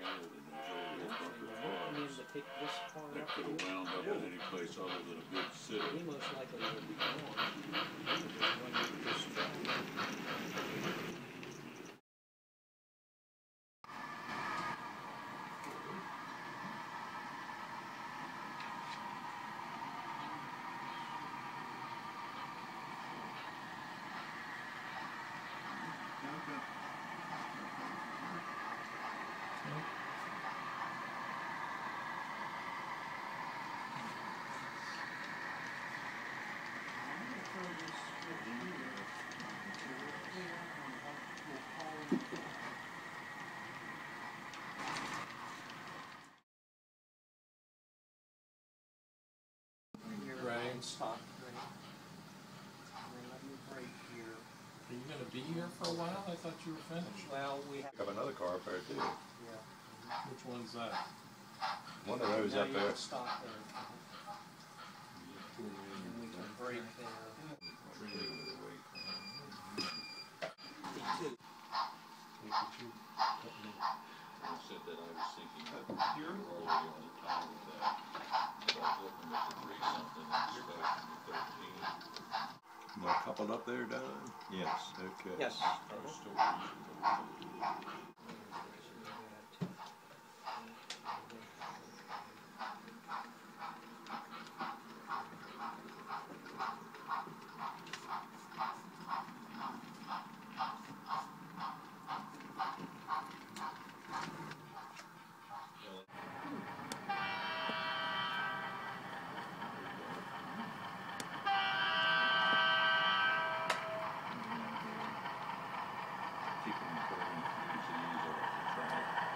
held in those early bunker cars to pick this part that up. could have wound up in any place other than a good city. He most likely would be gone. He would just run into this track. Right. Stop. Right. Let me break here. Are you going to be here for a while? I thought you were finished. Well, we have. Pick up another car up there too. Yeah. Which one's that? One of those Now up you there. can stop there. And we can break there. I said that I was thinking that here early on the time of that, but I was looking at the 3-something and expecting the 13. Am I coupled up there, Don? Yes, okay. Yes. I was still reasonable. Keeping the current UZs off the track.